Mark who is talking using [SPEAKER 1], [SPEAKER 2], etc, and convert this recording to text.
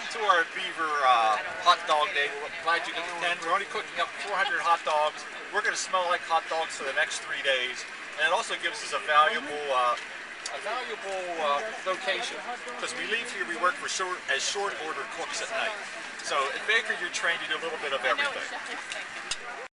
[SPEAKER 1] to our Beaver hot dog day. We're glad you could attend. We're only cooking up 400 hot dogs. We're going to smell like hot dogs for the next 3 days, and it also gives us a valuable location, because we leave here, we work for as short order cooks at night. So at Baker, you're trained to do a little bit of everything.